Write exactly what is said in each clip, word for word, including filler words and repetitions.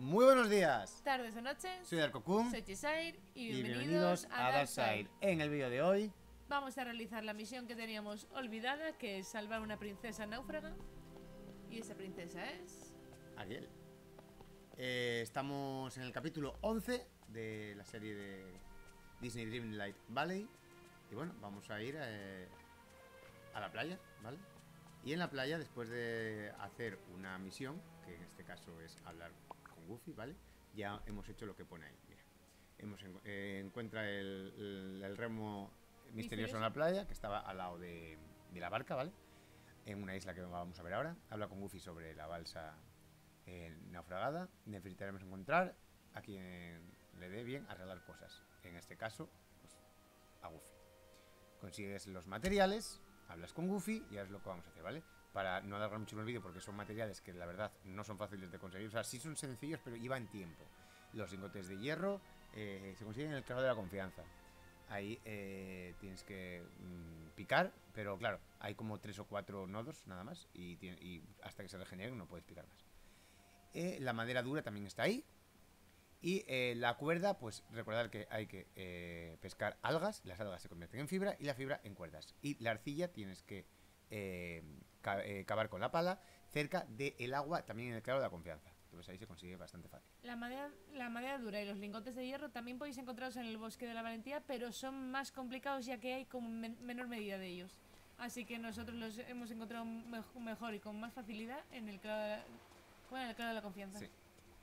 Muy buenos días. Tardes o noches. Soy Darkokun. Soy Chisire y Y bienvenidos, a Darkside. En el vídeo de hoy Vamos a realizar la misión que teníamos olvidada, que es salvar a una princesa náufraga. Y esa princesa es... Ariel. Eh, estamos en el capítulo once de la serie de Disney Dreamlight Valley. Y bueno, vamos a ir eh, a la playa, ¿vale? Y en la playa, después de hacer una misión, que en este caso es hablar con Goofy, ¿vale? Ya hemos hecho lo que pone ahí, mira. Hemos en, eh, encuentra el, el, el remo misterioso, misterioso en la playa, que estaba al lado de, de la barca, ¿vale? En una isla que vamos a ver ahora. Habla con Goofy sobre la balsa eh, naufragada. Necesitaremos encontrar a quien le dé bien arreglar cosas. En este caso, pues, a Goofy. Consigues los materiales, hablas con Goofy y es lo que vamos a hacer, ¿vale? Para no alargar mucho el vídeo, porque son materiales que la verdad no son fáciles de conseguir. O sea, sí son sencillos, pero llevan tiempo. Los lingotes de hierro eh, se consiguen en el clavo de la confianza. Ahí eh, tienes que mmm, picar, pero claro, hay como tres o cuatro nodos nada más. Y, tiene, y hasta que se regeneren no puedes picar más. Eh, la madera dura también está ahí. Y eh, la cuerda, pues recordar que hay que eh, pescar algas. Las algas se convierten en fibra y la fibra en cuerdas. Y la arcilla tienes que eh, ca eh, cavar con la pala cerca del agua, también en el claro de la confianza. Entonces ahí se consigue bastante fácil. La madera, la madera dura y los lingotes de hierro también podéis encontrarlos en el bosque de la valentía, pero son más complicados ya que hay con men menor medida de ellos. Así que nosotros los hemos encontrado me mejor y con más facilidad en el claro, bueno, en el claro de la confianza. Sí.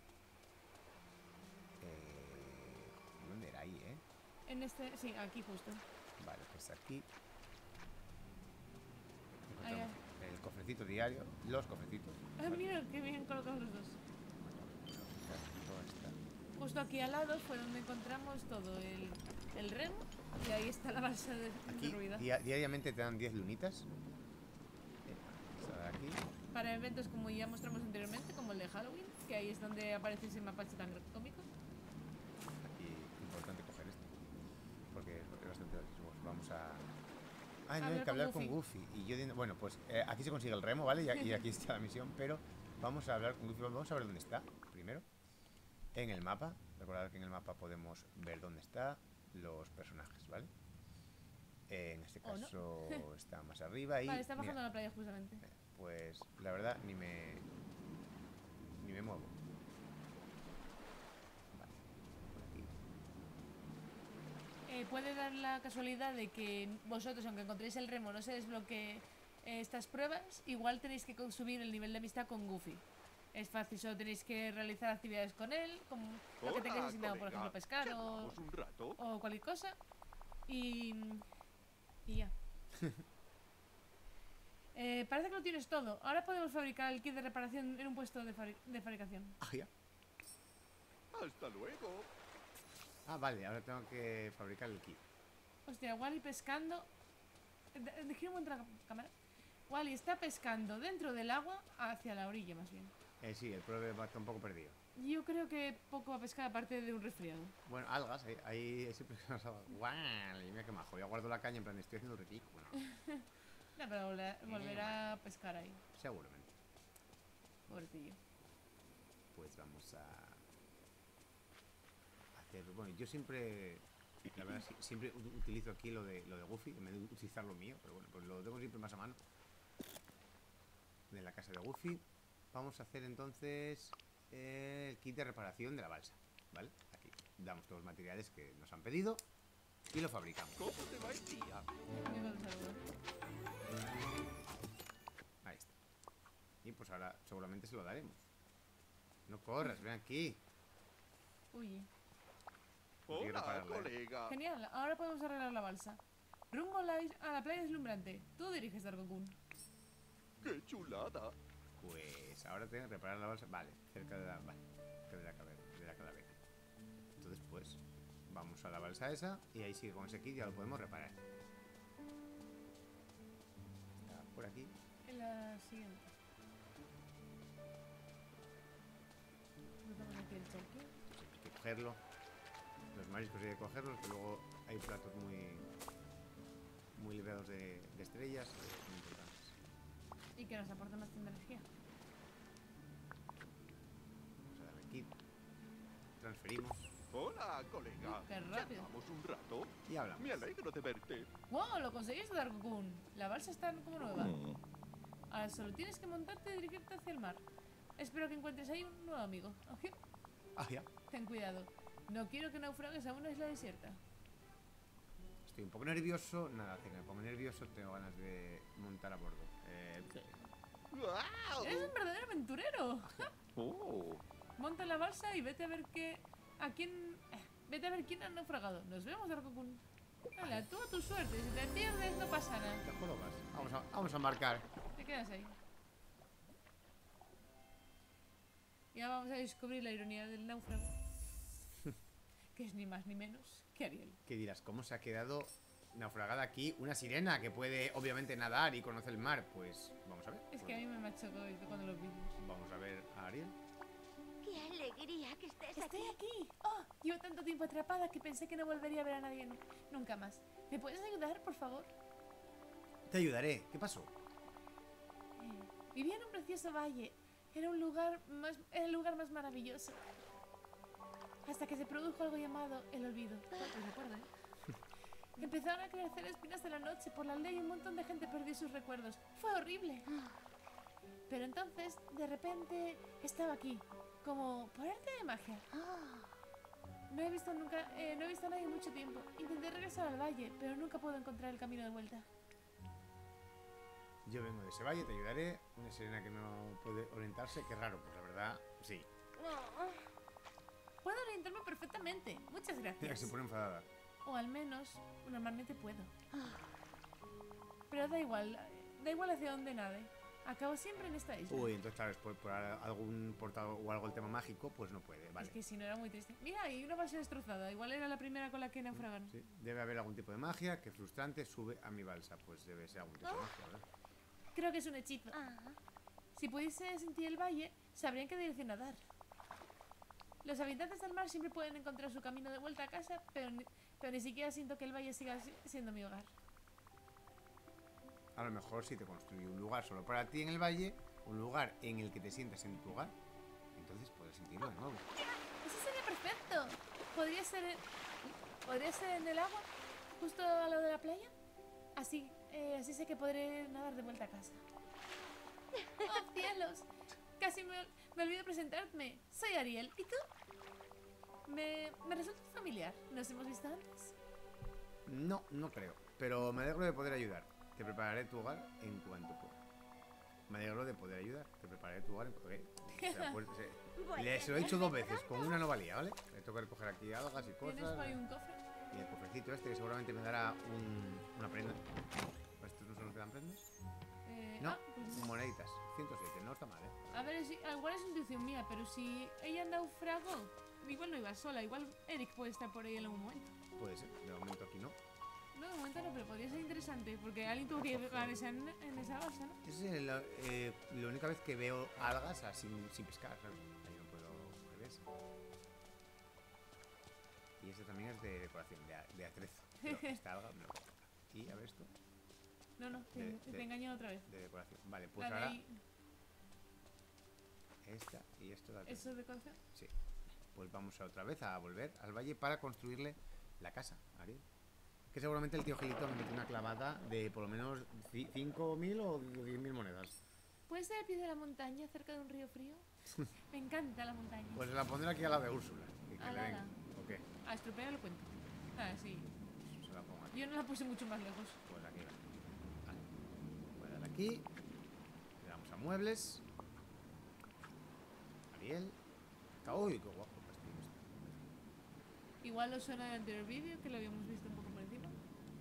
¿Dónde era ahí, eh? En este, sí, aquí justo. Vale, pues aquí Ahí, encontramos ahí. El cofrecito diario, los cofrecitos. Ah, ¿vale? Mira, qué bien colocados los dos. Justo aquí al lado fue donde encontramos todo el, el remo y ahí está la balsa de, aquí, derruida. Di diariamente te dan diez lunitas. Eh, aquí. Para eventos como ya mostramos anteriormente, como el de Halloween, que ahí es donde aparece ese mapache tan cómico. Aquí, importante coger esto, porque es bastante bueno, vamos a... Ah, no, hay que hablar con Goofy. Y yo digo, bueno, pues eh, aquí se consigue el remo, ¿vale? Y, y aquí está la misión, pero vamos a hablar con Goofy. Vamos a ver dónde está, primero. En el mapa. Recordad que en el mapa podemos ver dónde están los personajes, ¿vale? Eh, en este caso oh, no. Está más arriba y... Vale, está bajando a la playa justamente. Eh, pues la verdad ni me... Ni me muevo. Vale, por aquí. Eh, puede dar la casualidad de que vosotros, aunque encontréis el remo, no se desbloquee eh, estas pruebas, igual tenéis que subir el nivel de amistad con Goofy. Es fácil, solo tenéis que realizar actividades con él, como lo que tengáis asignado, por ejemplo, pescar o, o cualquier cosa. Y, y ya. eh, parece que lo tienes todo. Ahora podemos fabricar el kit de reparación en un puesto de, fabri de fabricación. Ah, ya. Hasta luego. Ah, vale, ahora tengo que fabricar el kit. Hostia, Wally pescando. Dejé un momento la cámara. Wally está pescando dentro del agua hacia la orilla, más bien. Eh, sí, el problema está un poco perdido. Yo creo que poco va a pescar aparte de un resfriado. Bueno, algas, ahí, ahí siempre se nos algas. ¡Guau! Y mira qué majo. Yo guardo la caña en plan, estoy haciendo ridículo. No, pero volverá a pescar ahí. Seguramente. Pobrecillo. Pues vamos a hacer. Bueno, yo siempre. La verdad, siempre utilizo aquí lo de, lo de Goofy, en vez de utilizar lo mío, pero bueno, pues lo tengo siempre más a mano. En la casa de Goofy. Vamos a hacer entonces eh, el kit de reparación de la balsa, ¿vale? Aquí damos todos los materiales que nos han pedido y lo fabricamos. ¿Cómo te va el día? Ahí está. Y pues ahora seguramente se lo daremos. No corras, ven aquí. Uy. Hola, colega. Genial, ahora podemos arreglar la balsa. Rumbo a la, a la playa deslumbrante. Tú diriges, Darkokun. ¡Qué chulada! Pues ahora tengo que reparar la balsa. Vale, cerca de la, vale, cerca de la, de la calavera. Entonces pues vamos a la balsa esa y ahí sigue con ese kit, ya lo podemos reparar. Está por aquí. En la siguiente. Aquí el cheque. Hay que cogerlo. Los mariscos hay que cogerlos, que luego hay platos muy muy liberados de, de estrellas, muy importantes. Y que nos aportan bastante energía. Vamos a darle kit. transferimos Hola, colega. Qué rápido. ¿Charlamos un rato? y hablamos. Me alegro de verte. ¡Wow! Lo conseguiste, Darko-kun. La balsa está como nueva. Ahora solo tienes que montarte y dirigirte hacia el mar. Espero que encuentres ahí un nuevo amigo. Oje, Ah, ya. ten cuidado. No quiero que naufragues a una isla desierta. Estoy un poco nervioso. Nada, si me pongo nervioso tengo ganas de montar a bordo. Eh, ¡Guau! ¡Eres un verdadero aventurero! Oh. Monta la balsa y vete a ver qué... a quién... eh, vete a ver quién ha naufragado. Nos vemos, Darko-kun. Hala, tú a tu suerte. Si te pierdes, no pasa nada. ¿Te jorobas? Vamos a, vamos a marcar. Te quedas ahí. Ya vamos a descubrir la ironía del náufrago. Que es ni más ni menos que Ariel. ¿Qué dirás? ¿Cómo se ha quedado naufragada aquí una sirena que puede obviamente nadar y conoce el mar? Pues vamos a ver. Es que a mí me machacó esto cuando lo vimos. Vamos a ver a Ariel. ¡Qué alegría que estés ¡Estoy aquí! aquí! ¡Oh! Llevo tanto tiempo atrapada que pensé que no volvería a ver a nadie nu- nunca más. ¿Me puedes ayudar, por favor? Te ayudaré. ¿Qué pasó? Eh, vivía en un precioso valle. Era un lugar más, era el lugar más maravilloso. Hasta que se produjo algo llamado el olvido. ¿Te recuerdo, eh? Empezaron a crecer espinas de la noche por la aldea y un montón de gente perdió sus recuerdos. Fue horrible. Pero entonces, de repente, estaba aquí, como por arte de magia. No he visto nunca, eh, no he visto a nadie en mucho tiempo. Intenté regresar al valle, pero nunca puedo encontrar el camino de vuelta. Yo vengo de ese valle, te ayudaré. Una sirena que no puede orientarse. Qué raro, pues la verdad, sí. Puedo orientarme perfectamente. Muchas Mira que gracias. se pone enfadada. O al menos, normalmente puedo. Pero da igual, da igual hacia dónde nade. Acabo siempre en esta isla. Uy, entonces claro, es por, por algún portado o algo el tema mágico, pues no puede, vale. Es que si no era muy triste. Mira, hay una balsa destrozada. Igual era la primera con la que naufragaron. Sí, debe haber algún tipo de magia. Qué frustrante, sube a mi balsa. Pues debe ser algún tipo de magia, ¿verdad? Creo que es un hechizo. Ah, Si pudiese sentir el valle, sabrían qué dirección nadar. Los habitantes del mar siempre pueden encontrar su camino de vuelta a casa, pero ni, pero ni siquiera siento que el valle siga si- siendo mi hogar. A lo mejor si te construye un lugar solo para ti en el valle, un lugar en el que te sientas en tu hogar, entonces puedes sentirlo de nuevo. Eso sería perfecto. ¿Podría ser, en- ¿podría ser en el agua? ¿Justo al lado de la playa? Así, eh, así sé que podré nadar de vuelta a casa. ¡Oh, cielos! Casi me, me olvido presentarme. Soy Ariel. ¿Y tú? Me, me resulta familiar. ¿Nos hemos visto antes? No, no creo, pero me alegro de poder ayudar. Te prepararé tu hogar en cuanto pueda. Me alegro de poder ayudar. Te prepararé tu hogar en cuanto pueda. O sea, pues, se- Bueno, le, se lo he dicho dos veces, con una no valía, ¿vale? Le tengo que recoger aquí algas y ¿Tienes cosas. por ahí un cofre? Y el cofrecito este que seguramente me dará un, una prenda. ¿Estos no son los que dan prendas? Eh, No, ah, pues no. moneditas. ciento siete, no está mal, ¿eh? A ver, si, igual es intuición mía, pero si ella naufragó, igual no iba sola, igual Eric puede estar por ahí en algún momento. Puede ser, de momento aquí no. No, de momento no, pero podría ser interesante, porque alguien tuvo que llegar esa, en esa balsa, ¿no? Es la, eh, la única vez que veo algas así sin, sin pescar, ¿sabes? Ahí no puedo ver eso. Y este también es de decoración, de, a- de atrezo. Pero esta alga me lo puedo quitar. Y a ver esto, No, no, te, De- te de- he engañado otra vez. de decoración. Vale, pues La de ahora ahí, esta y esto de atrezo. ¿eso es decoración? Sí. Pues vamos a otra vez a volver al valle para construirle la casa, Ariel. Que seguramente el tío Gelito me mete una clavada de por lo menos cinco mil o diez mil monedas. ¿Puede ser al pie de la montaña, cerca de un río frío? Me encanta la montaña. Pues la pondré aquí a la de Úrsula. Y que Ala, le ala. den. ¿O qué? A estropear lo cuento. Ah, sí. Se la pongo aquí. Yo no la puse mucho más lejos. Pues aquí. Vale. Voy a darle aquí. Le damos a muebles. Ariel. Uy, qué guapo el castillo este. Igual os suena del anterior vídeo, que lo habíamos visto un poco por encima.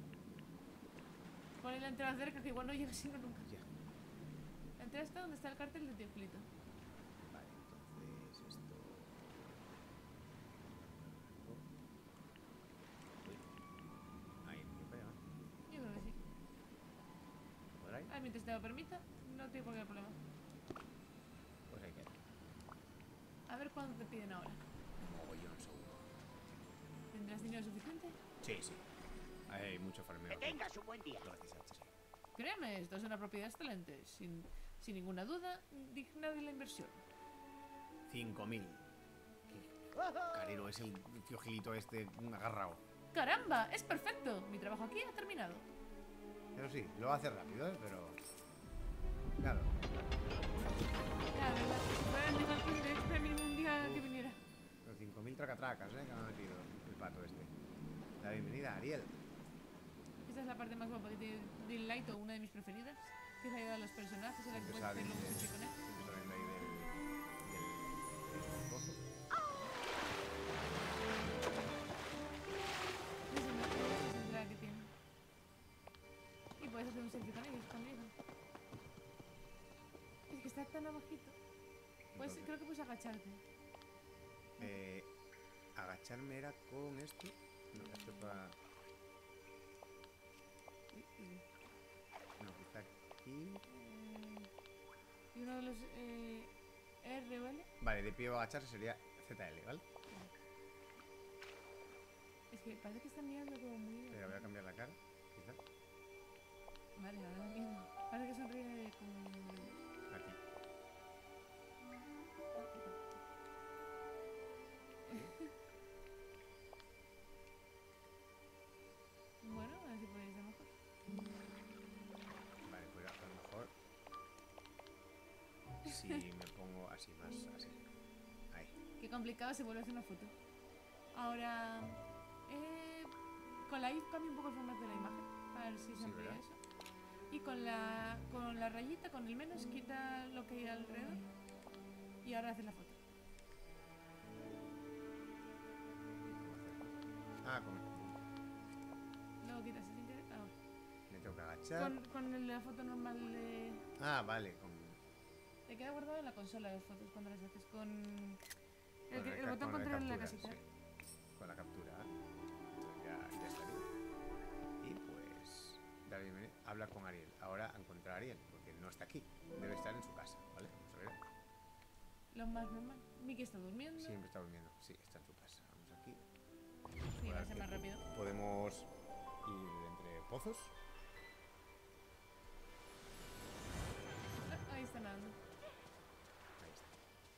Ponle la entrada cerca, que igual no llega sino nunca. Ya. La entrada está donde está el cartel de Tío Filito. Vale, entonces esto. Uy. Ahí, no pega. Yo creo que sí. ¿Por ahí? Ah, mientras te lo permita, no tengo cualquier problema. Pues ahí queda. A ver cuándo te piden ahora. Mogollón seguro. ¿Tendrás dinero suficiente? Sí, sí. Hay mucho farmeo. que tengas un buen día. Gracias, H C. Créeme, esto es una propiedad excelente, sin, sin ninguna duda, digna de la inversión. cinco mil. Carero es el tío Gilito este agarrado. ¡Caramba! ¡Es perfecto! Mi trabajo aquí ha terminado. Pero sí, lo hace rápido, ¿eh? Pero... Claro. La verdad, fuera el nivel punto extra mínimo un día que viniera. Los cinco mil tracatracas, ¿eh? Que me ha metido el pato este. La bienvenida, Ariel. Esta es la parte más guapa que tiene Dying Light, o una de mis preferidas. Que es la idea de los personajes, en la que Siempre puedes hacer salen lo de- que quieras con él. siempre salen de ahí del... del... del pozo. Esa es la- esa es la que tiene. Y puedes hacer un selfie con ellos también. Es que está tan abajito. Pues Entonces, creo que puedes agacharte. eh, agacharme era con esto. No, esto para... No, quizá aquí... Eh, y uno de los eh, R, ¿vale? Vale, de pie o agacharse sería Z L, ¿vale? Es que parece que está mirando como muy... Pero voy a cambiar la cara, quizá. Vale, ahora lo entiendo. Parece que sonríe como... Aquí. Bueno, a ver si podéis ser mejor. Vale, pues a lo mejor... Si me pongo así, más así. Ahí. Qué complicado se vuelve a hacer una foto. Ahora... Eh, con la I cambia un poco el formato de la imagen. A ver si se Sí, amplía ¿verdad? eso. Y con la, con la rayita, con el menos, quita lo que hay alrededor. Y ahora haces la foto. Ah, con... Luego quitas sin querer. Ah, Me tengo que agachar. con, con el- la foto normal de... Ah, vale, con... Te queda guardado en la consola las fotos cuando las haces con... El, con que- el ca- botón con control en la captura, casita. sí. Con la captura. Pues ya, ya estaría. Y pues... Da bienvenida. Habla con Ariel. Ahora a encontrar a Ariel, porque no está aquí. Debe estar en su casa, ¿vale? Vamos a ver. Lo más normal. Mickey está durmiendo. Siempre está durmiendo. Sí, está en su casa. Vamos aquí. Sí, va a Por ser aquí. más rápido. Podemos ir entre pozos. Ah, ahí está nadando. Ahí está.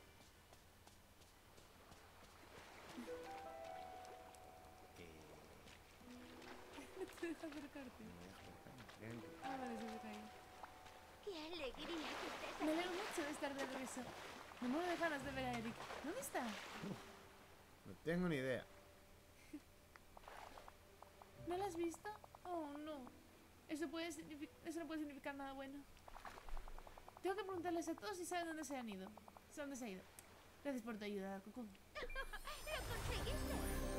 Eh, No te deja acercarte. me voy a acercar. Bien. Ah, vale, se me caído. ¡Qué alegría que estés Me alegro mucho de estar de regreso. Me muero de ganas de ver a Eric. ¿Dónde está? No tengo ni idea. ¿No lo has visto? Oh, no. Eso, puede signifi- Eso no puede significar nada bueno. Tengo que preguntarles a todos si saben dónde se han ido. ¿Saben dónde se ha ido? Gracias por tu ayuda, Coco. ¡Lo conseguiste!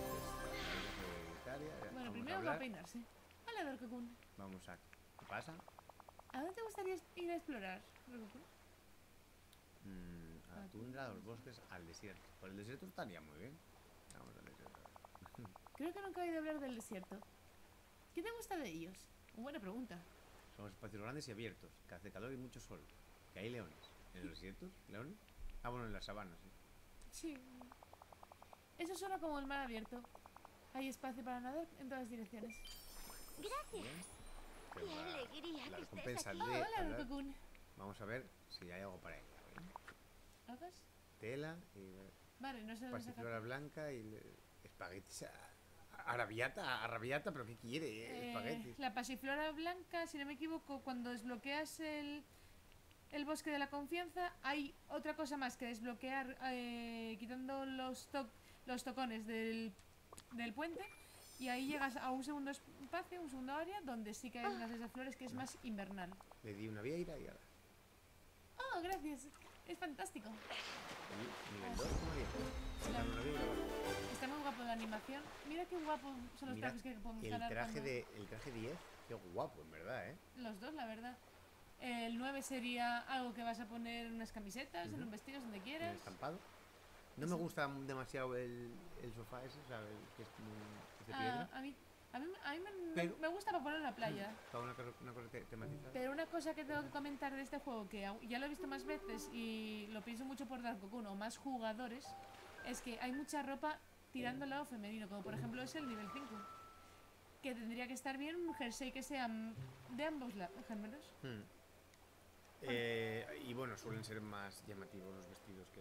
Secretaria, ya, Bueno, vamos primero a va a hablar. peinarse. Hola, Dorcocun. Vamos a... ¿Qué pasa? ¿A dónde te gustaría ir a explorar, Dorcocun? Mm, a la tundra, a los bosques, al desierto. Por el desierto estaría muy bien. Vamos al desierto. Creo que nunca he oído hablar del desierto. ¿Qué te gusta de ellos? Buena pregunta. Son espacios grandes y abiertos, que hace calor y mucho sol. Que hay leones. ¿En los desiertos? ¿Leones? Ah, bueno, en las sabanas, sí. Sí. Eso suena como el mar abierto. Hay espacio para nadar en todas direcciones. Gracias. ¡Qué Pero la- alegría la que estés recompensa aquí! Oh, de hola, hablar- Dorcocun. Vamos a ver si hay algo para ella. ¿vale? ¿Hagas? Tela y Vale, no sé dónde pasiflora sacar. blanca y le- espaguetis. a- Arabiata, arabiata, pero ¿qué quiere? Eh, Espaguetis. la pasiflora blanca, si no me equivoco, cuando desbloqueas el, el bosque de la confianza, hay otra cosa más que desbloquear eh, quitando los, to- los tocones del, del puente. Y ahí llegas a un segundo espacio, un segundo área, donde sí que hay unas de esas flores que es más invernal. Le di una vieira y ahora. ¡Oh, gracias! Es fantástico. Y nivel dos, como diez. Sacando una vieira, vale. Está muy guapo la animación. Mira qué guapo son los Mira, trajes que podemos El ganar. traje cuando- de el traje diez, qué guapo, en verdad, ¿eh? Los dos, la verdad. El nueve sería algo que vas a poner en unas camisetas, en Ujú. un vestido, donde El quieras. estampado. No me Eso. gusta demasiado el, el sofá ese, ¿sabes? Que es como es de Ah, piedra. a mí, a mí, a mí me, Pero- me gusta para poner en la playa. Para una cosa, una cosa te- tematizada. Pero una cosa que tengo que comentar de este juego, que au- ya lo he visto más veces y lo pienso mucho por Darkokun o más jugadores, es que hay mucha ropa tirando al lado femenino, como por ejemplo es el nivel cinco. Que tendría que estar bien un jersey que sea mm, de ambos la- géneros. Hmm. Eh, y bueno, suelen ser más llamativos los vestidos que los trajes.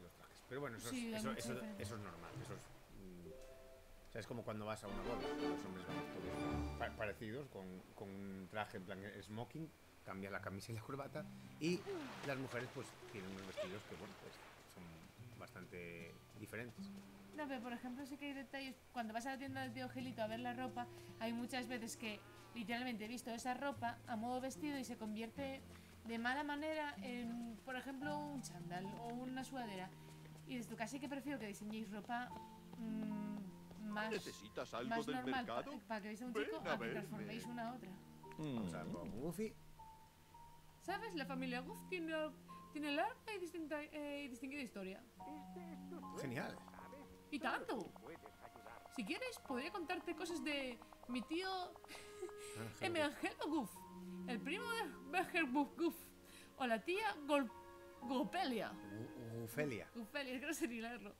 Pero bueno, eso, es- Sí, hay eso, mucha eso, diferencia. eso es normal. Eso es, mm, o sea, es como cuando vas a una boda. Los hombres vamos todos pa- parecidos, con, con un traje en plan smoking, cambias la camisa y la corbata. Y las mujeres, pues, tienen unos vestidos que, bueno, pues son bastante diferentes. No, pero por ejemplo sí que hay detalles. Cuando vas a la tienda del tío Gelito a ver la ropa, hay muchas veces que literalmente he visto esa ropa a modo vestido y se convierte de mala manera en, por ejemplo, un chándal o una sudadera. Y desde tu casi que prefiero que diseñéis ropa mm, más, ¿Necesitas algo más del normal mercado? para que veáis a un Ven chico a a que verme. transforméis una a otra. Vamos a ver con Goofy. ¿Sabes? La familia Goof tiene, tiene larga y distinta, eh, y distinguida historia. Genial. ¡Y tanto! Si quieres, podría contarte cosas de mi tío M. Angelo Goof, el primo de Becher Goof, o la tía Gol Gopelia. Gu- Gufelia. Gufelia, es que no sé ni leerlo.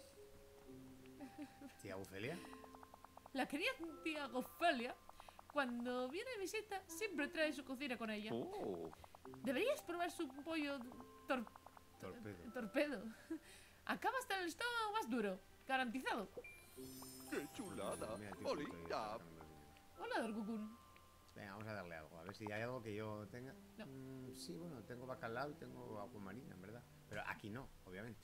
Tía Gufelia. La querida tía Gofelia, cuando viene de visita, siempre trae su cocina con ella. Oh, Deberías probar su pollo tor- Torpedo. torpedo. Acaba hasta en el estómago más duro, garantizado. ¡qué chulada! Mira, tío, Oli, estoy ya. sacando los dineros. Hola, Dorgukun. Venga, vamos a darle algo. A ver si hay algo que yo tenga. No. Mm, sí, bueno, tengo bacalao y tengo agua marina, en verdad. Pero aquí no, obviamente.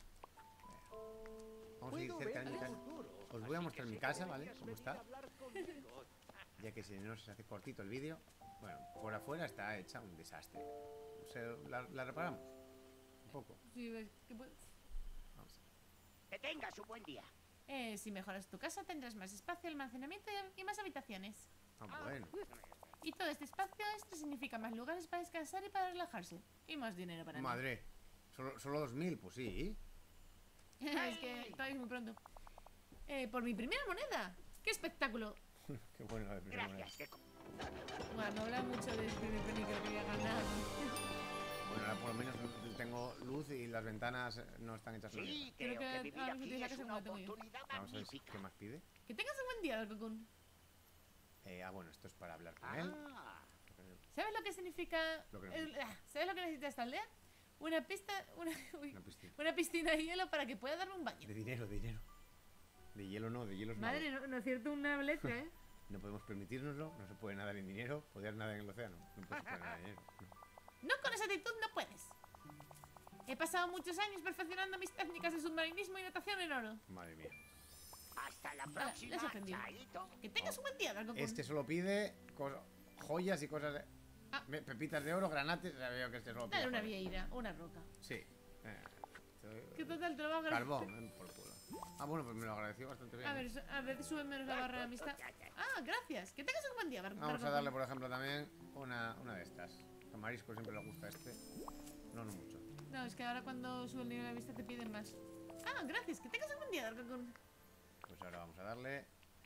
Vamos a ir cerca de mi casa. Os voy a mostrar mi casa, ¿vale? Cómo está. Ya que si no se hace cortito el vídeo. Bueno, por afuera está hecha un desastre. Se- la, la reparamos. Un poco. Sí, ves que puede- Vamos. Que tengas un buen día. Eh, si mejoras tu casa tendrás más espacio, almacenamiento y más habitaciones. Ah, bueno. Y todo este espacio extra significa más lugares para descansar y para relajarse. Y más dinero para mí. Madre. Solo, solo dos mil, pues sí. Es que todavía es muy pronto. Eh, por mi primera moneda. ¡Qué espectáculo! Qué bueno la primera moneda. Gracias. Que... Bueno, no habla mucho de este de penny que lo quería ganar. Bueno, ahora por lo menos tengo luz y las ventanas no están hechas sonido. Sí, Creo creo que que vivir ahora que aquí tienes la es casa una como la tengo yo. oportunidad Vamos a ver si- magnífica. qué más pide. Que tengas un buen día, Dorkokun. Eh, ah, bueno, esto es para hablar con él. Ah, ¿Sabes lo que significa? Lo que el- ah, ¿Sabes lo que necesita esta aldea? Una pista, una, uy, Una piscina. una piscina de hielo para que pueda darme un baño. De dinero, de dinero. De hielo no, de hielo es malo. Madre, no, no es cierto una letra, ¿eh? No podemos permitirnoslo, no se puede nadar en dinero, poder nadar en el océano. No puede se puede nadar en dinero. no. No, con esa actitud no puedes. He pasado muchos años perfeccionando mis técnicas de submarinismo y natación en oro. Madre mía. hasta la le próxima, has ofendido. chaito. Que tengas un buen día, Dorkokun. Este solo pide cos- joyas y cosas de... Ah. Ve- pepitas de oro, granates, ya veo que este solo pide Dale una joyas. vieira, una roca. Sí. Eh, esto- Que total te lo va a agradecer. Carbón, eh, por culo. Ah, bueno, pues me lo agradeció bastante bien. A ver, su- a ver, sube menos la barra de amistad. Ah, gracias. Que tengas un buen día, Dar- Vamos a Dorkokun. darle, por ejemplo, también una, una de estas. A Marisco siempre le gusta este. No, no mucho. No, es que ahora cuando sube el nivel de amistad te piden más. Ah, gracias. Que tengas un buen día, Dorkokun. Pues ahora vamos a darle...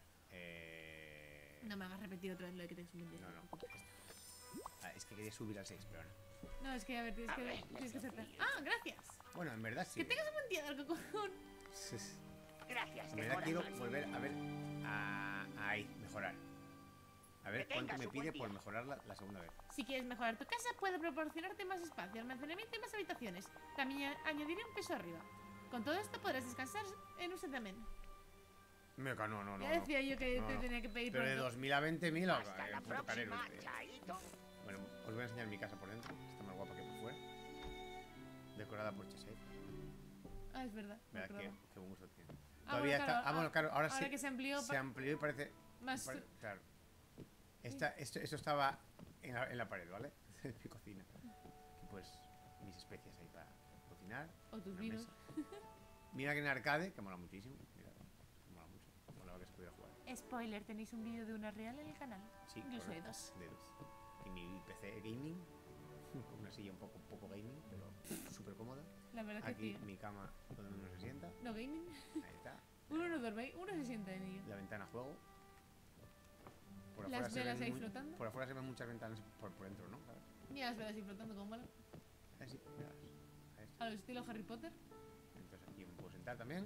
Eh... No me hagas repetir otra vez lo de que tengas un buen día. No, no. ya está. Ah, es que quería subir al seis, pero no. No, es que a ver, tienes que, tienes que acertar. Ah, gracias. Bueno, en verdad sí. Que tengas un buen día, Dorkokun. Sí, sí. Gracias, En de verdad quiero corazón. volver a ver... A... Ahí, mejorar. A ver Que cuánto tengas me un buen pide día. por mejorarla la segunda vez. Si quieres mejorar tu casa, puedo proporcionarte más espacio, almacenamiento y más habitaciones. También a- añadiré un piso arriba. Con todo esto podrás descansar en un setamen. Meca, no, no, no. Ya decía no. yo que No, te no. tenía que pedir Pero de pronto. dos mil a veinte mil, Hasta el la puto carero próxima, este. chaito. Bueno, os voy a enseñar mi casa por dentro. Está más guapa que por fuera. Decorada por Cheshire. Ah, es verdad. me Verá qué, acordaba. qué buen uso tiene. Ah, Todavía bueno, está. claro, Ah, bueno, claro, ahora, ahora sí. que se amplió, Se pa- amplió y parece. más. pare- claro. Esta, esto, esto estaba en la, en la pared, ¿vale? En mi cocina. Aquí, pues, mis especias ahí para cocinar. O tus una vinos. mesa. Mira que en arcade, que mola muchísimo. Mira, mola mucho. Mola que se pudiera jugar. Spoiler, tenéis un vídeo de una real en el canal. Sí, Incluso de correcto, dos. de dos. Y mi P C gaming, con una silla un poco, un poco gaming, pero súper cómoda. La verdad que Aquí sí. mi cama donde uno se sienta. No gaming. Ahí está. Uno no duerme, uno se sienta en ello. La ventana juego. Por Las afuera se velas ven ahí mu- flotando. Por afuera se ven muchas ventanas por, por dentro, ¿no? Claro. Mira las velas ahí flotando como mola. Así, mira. Ahí está. A lo estilo Harry Potter. Entonces aquí me puedo sentar también.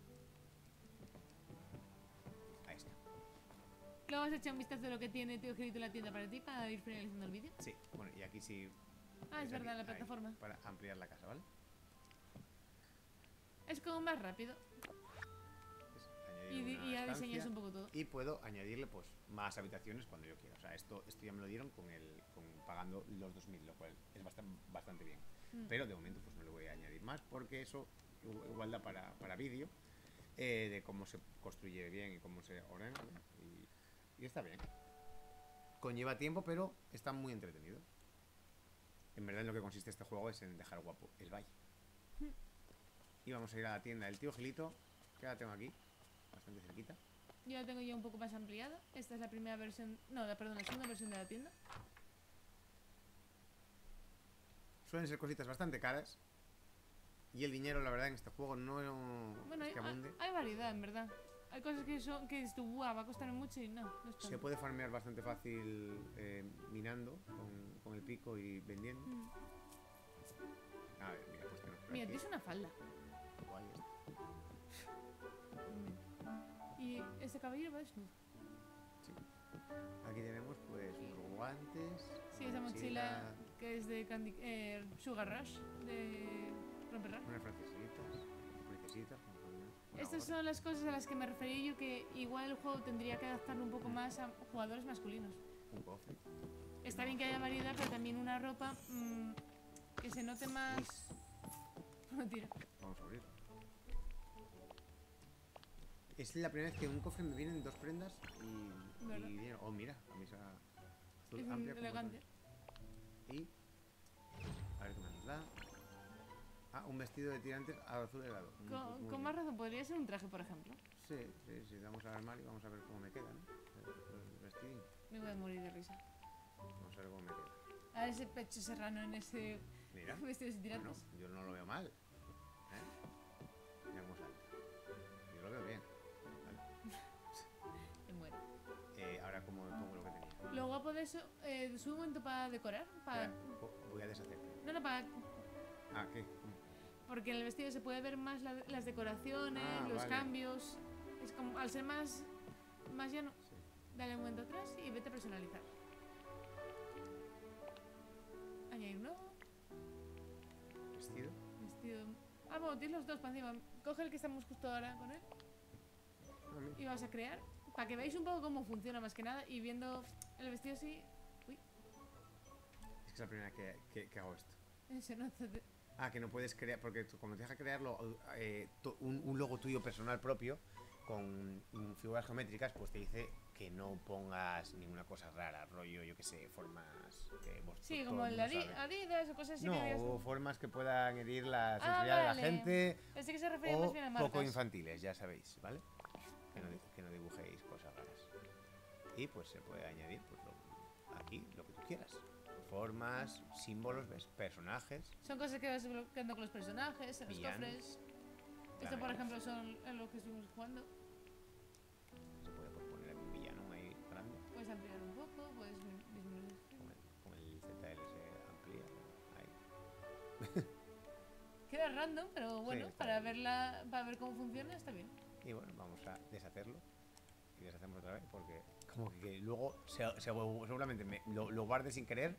Ahí está. Luego vas a echar un vistazo de lo que tiene Tío Gerito en la tienda para ti para ir finalizando el vídeo. Sí, bueno, y aquí sí. Ah, es aquí, verdad, la ahí, plataforma. para ampliar la casa, ¿vale? Es como más rápido. Es añadir Y, di- una y ya estancia diseñas un poco todo. y puedo añadirle pues más habitaciones cuando yo quiera. O sea, esto, esto ya me lo dieron con el con pagando los dos mil, lo cual es bastante, bastante bien. Mm. Pero de momento pues no le voy a añadir más porque eso igu- igual da para, para vídeo eh, de cómo se construye bien y cómo se ordena, ¿no? y, y está bien. Conlleva tiempo, pero está muy entretenido. En verdad en lo que consiste este juego es en dejar guapo el valle. Y vamos a ir a la tienda del tío Gilito, que la tengo aquí, bastante cerquita. Yo la tengo ya un poco más ampliada. Esta es la primera versión. No, la, perdón, la segunda versión de la tienda. Suelen ser cositas bastante caras. Y el dinero, la verdad, en este juego no Bueno, es hay, que abunde. hay variedad, en verdad. Hay cosas que son que dices tú, "Buah, va a costar mucho", y no, no es Se tanto. puede farmear bastante fácil eh, minando con, con el pico y vendiendo. Mm. A ver, mira, pues tenemos por Mira, aquí. tienes una falda. Guay esto. Y este caballero va desnudo. Sí. Aquí tenemos pues unos guantes. Sí, esa mochila que es de Candy, eh, Sugar Rush, de Romper Rush. Unas francesitas, princesitas. como una- una Estas gorra, son las cosas a las que me refería yo, que igual el juego tendría que adaptarlo un poco más a jugadores masculinos. un cofre. Está bien que haya variedad, pero también una ropa mm, que se note más... No, tira. Vamos a abrirlo. Es la primera vez que en un cofre me vienen dos prendas y, ¿Verdad? y dinero. Oh, mira, camisa azul Es un amplia. como elegante. tal. Y. A ver qué más nos da. Ah, un vestido de tirantes azul helado. Mm, pues Con, muy con bien. más razón, podría ser un traje, por ejemplo. Sí, sí, sí. Vamos al armario y vamos a ver cómo me queda, ¿no? El, el vestidín. Me voy a morir de risa. Vamos a ver cómo me queda. A ver ese pecho serrano en ese Mira. vestido sin Bueno, tirantes. yo no lo veo mal. ¿Eh? Mira cómo salta. Yo lo veo bien. Vale. Me muero. Eh, ahora, ¿cómo me pongo lo que tenía? Lo guapo de eso, eh, es un momento para decorar. Para... Espera, vo- voy a deshacer. No, no, para... Ah, ¿qué? Porque en el vestido se puede ver más la- las decoraciones, Ah, los vale. cambios. Es como, al ser más, más llano, Sí. dale un momento atrás y vete a personalizar. Añadir nuevo, Vestido. vestido... Ah, bueno, tienes los dos para encima. Coge el que estamos justo ahora con él Ah, mira. y vas a crear. Para que veáis un poco cómo funciona más que nada. Y viendo el vestido así... Uy, Es que es la primera vez que, que, que hago esto. se nota... de- Ah, que no puedes crear, porque tú, como te deja crearlo, eh, tu- un, un logo tuyo personal propio con mm, figuras geométricas, pues te dice que no pongas ninguna cosa rara, rollo, yo que sé, formas que vos- Sí, todo como el el mundo Adi- sabe. Adidas o cosas así No, que veas. o formas que puedan herir la Ah, sensibilidad de la vale. gente Pensé que se refería o más bien a marcas. poco infantiles, ya sabéis, ¿vale? Que no, di- que no dibujéis cosas raras. Y pues se puede añadir pues, lo- aquí lo que tú quieras. Formas, símbolos, ¿ves? Personajes. Son cosas que vas desbloqueando con los personajes, en los Villanos. cofres. Esto, Claro. por ejemplo, son en lo que estuvimos jugando. Se puede pues, poner un villano ahí grande. Puedes ampliar un poco, puedes mi- disminuir. Con el, con el Z L se amplía. Ahí. Queda random, pero bueno, está para bien. verla, para ver cómo funciona, está bien. Y bueno, vamos a deshacerlo. Y deshacemos otra vez porque como que, que luego se, se- seguramente me, lo, lo guarde sin querer.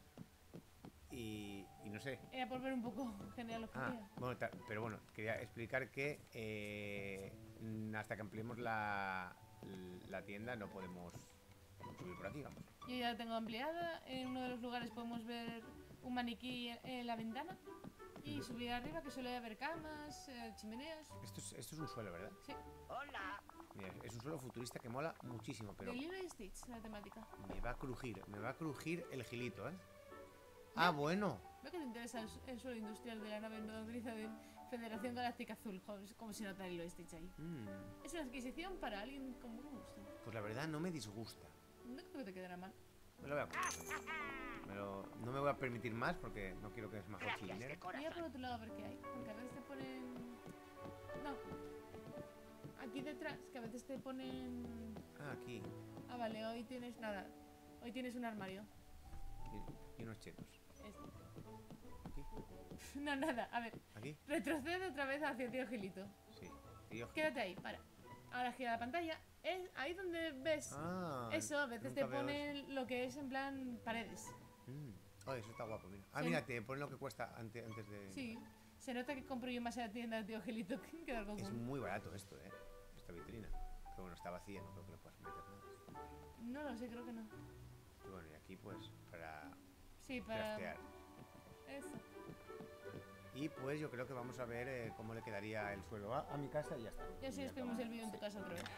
Y, y no sé. Era por ver un poco Ah, genealogía. bueno, ta- pero bueno, quería explicar que eh, mm, hasta que ampliemos la, la tienda no podemos subir por aquí, vamos. Yo ya la tengo ampliada. En uno de los lugares podemos ver un maniquí en, en la ventana. Y Ujú. subir arriba, que suele haber camas, eh, chimeneas. Esto es, esto es un suelo, ¿verdad? Sí, Hola. Mira, es un suelo futurista que mola muchísimo, pero de Lilo y Stitch, la temática. me va a crujir, me va a crujir el gilito, ¿eh? Ah, bueno. Veo que te interesa el, su- el suelo industrial de la nave nodriza de Federación Galáctica Azul. Joder, como si nota Lilo y Stitch ahí. Mm, Es una adquisición para alguien con buen gusto. pues la verdad no me disgusta. No creo que te quedará mal. Me lo voy a comprar. Me lo- no me voy a permitir más porque no quiero que es mejor el Gracias de dinero. Voy a por corazón. otro lado a ver qué hay. Porque a veces te ponen... No. Aquí detrás, que a veces te ponen... Ah, aquí. Ah, vale, hoy tienes nada. Hoy tienes un armario. Y, y unos chetos. Este. Aquí. No, nada. A ver, Aquí. retrocede otra vez hacia Tío Gilito. Sí. Tío. Quédate ahí, para. Ahora gira la pantalla. Es ahí donde ves... Ah, Eso, a veces te nunca veo eso. ponen lo que es en plan paredes. Mm. Oh, eso está guapo, mira. Ah, Sí. mira, te ponen lo que cuesta ante- antes de... Sí. Se nota que compro yo más en la tienda de tío Angelito que que algo Es común. muy barato esto, ¿eh? Esta vitrina. Pero bueno, está vacía, no creo que le puedas meter nada. No lo sé, creo que no. Y bueno, y aquí pues para Sí, para... craftear. Eso. Y pues yo creo que vamos a ver eh, cómo le quedaría el suelo a, a mi casa y ya está. Y así Y despedimos el acabamos. vídeo en tu casa otra vez.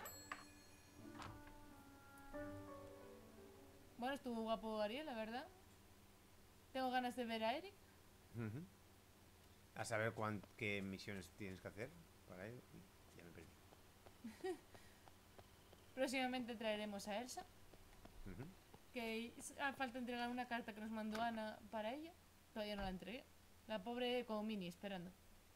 Bueno, estuvo guapo Ariel, la verdad. Tengo ganas de ver a Eric. Ujú. A saber cuán, qué misiones tienes que hacer para él. Ya me perdí. Próximamente traeremos a Elsa. Ujú. Que s- hace falta entregar una carta que nos mandó Ana para ella. Todavía no la entregué. La pobre como Mini esperando.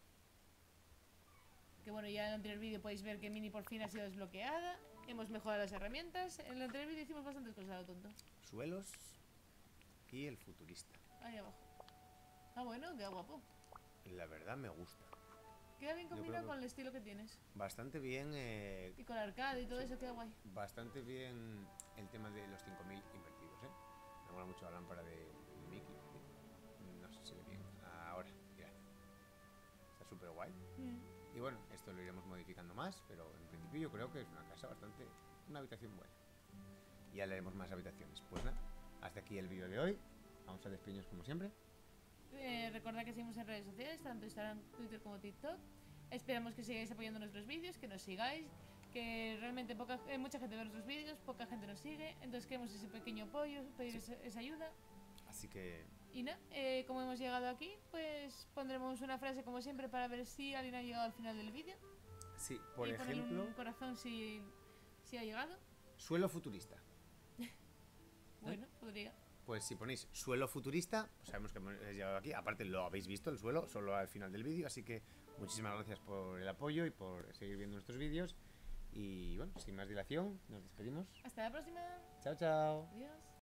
Que bueno, ya en el anterior vídeo podéis ver que Mini por fin ha sido desbloqueada. Hemos mejorado las herramientas. En el anterior vídeo hicimos bastantes cosas a lo tonto. Suelos y el futurista. Ahí abajo. Ah, bueno, queda guapo. La verdad me gusta. Queda bien Yo creo combinado que- con el estilo que tienes. Bastante bien, eh, Y con el arcade y todo Sí. eso queda guay. bastante bien el tema de los cinco mil invertidos, ¿eh? Me mola mucho la lámpara de, de Mickey. No sé si se ve bien. Ahora, mirad. Está súper guay. Mm. Y bueno, esto lo iremos modificando más, pero en principio yo creo que es una casa bastante... una habitación buena. Y ya le haremos más habitaciones. Pues nada, hasta aquí el vídeo de hoy. Vamos a despedirnos como siempre. Eh, recordad que seguimos en redes sociales, tanto Instagram, Twitter como TikTok. Esperamos que sigáis apoyando nuestros vídeos, que nos sigáis, que realmente poca, eh, mucha gente ve nuestros vídeos, poca gente nos sigue, entonces queremos ese pequeño apoyo, pedir esa, esa ayuda. Así que Y nada, eh, como hemos llegado aquí, pues pondremos una frase como siempre para ver si alguien ha llegado al final del vídeo. sí, por y ponerle ejemplo, un corazón si, si ha llegado. suelo futurista. Bueno, podría. Pues si ponéis suelo futurista, pues sabemos que hemos llegado aquí. Aparte lo habéis visto el suelo, solo al final del vídeo. Así que muchísimas gracias por el apoyo y por seguir viendo nuestros vídeos. Y bueno, sin más dilación, nos despedimos. Hasta la próxima. Chao, chao. Adiós.